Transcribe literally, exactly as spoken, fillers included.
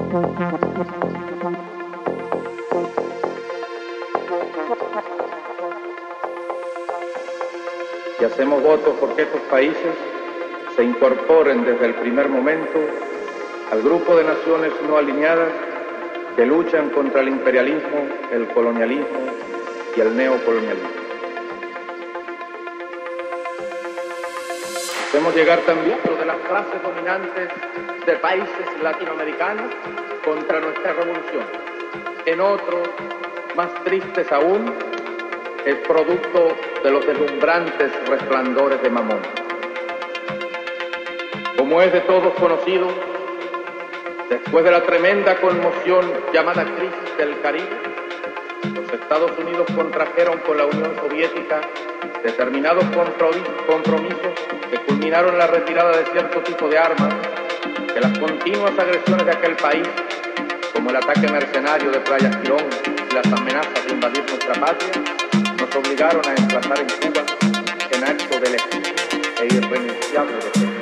Y hacemos votos porque estos países se incorporen desde el primer momento al grupo de naciones no alineadas que luchan contra el imperialismo, el colonialismo y el neocolonialismo. Hacemos llegar también lo de las clases dominantes de países latinoamericanos contra nuestra revolución. En otros, más tristes aún, es producto de los deslumbrantes resplandores de Mamón. Como es de todos conocido, después de la tremenda conmoción llamada crisis del Caribe, los Estados Unidos contrajeron con la Unión Soviética determinados compromisos que culminaron en la retirada de cierto tipo de armas, que las continuas agresiones de aquel país, como el ataque mercenario de Playa Girón y las amenazas de invadir nuestra patria, nos obligaron a emplazar en Cuba en acto de legítimo e irrenunciable defensa.